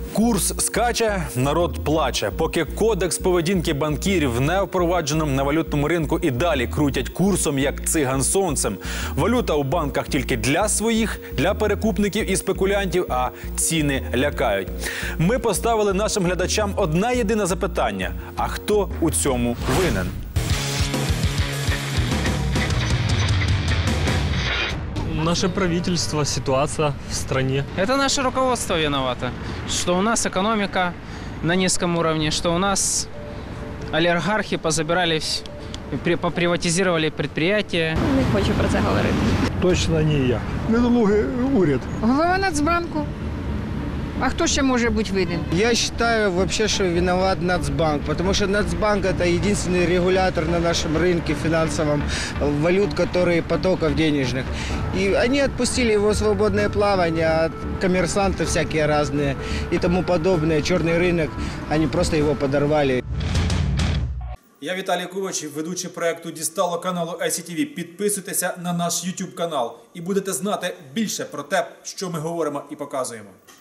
Курс скаче, народ плаче. Поки кодекс поведінки банкірів не впроваджено на валютному ринку і далі крутять курсом, як циган сонцем. Валюта у банках тільки для своїх, для перекупників і спекулянтів, а ціни лякають. Ми поставили нашим глядачам одне єдине запитання – а хто у цьому винен? Наше правительство, ситуация в стране. Это наше руководство виновато, что у нас экономика на низком уровне, что у нас олигархи позабирали, поприватизировали предприятия. Не хочу про це говорити. Точно не я. Недолугий уряд. Голова Нацбанку. А хто ще може бути винен? Я считаю вообще, что виноват Нацбанк, потому что Нацбанк – это единственный регулятор на нашем рынке финансовом валют, потоков денежных. И они отпустили его в свободное плавание, а коммерсанты всякие разные и тому подобное, черный рынок, они просто его подорвали. Я Віталій Ковач, ведучий проєкту «Дістало» каналу ICTV. Підписуйтеся на наш YouTube канал і будете знати більше про те, що ми говоримо і показуємо.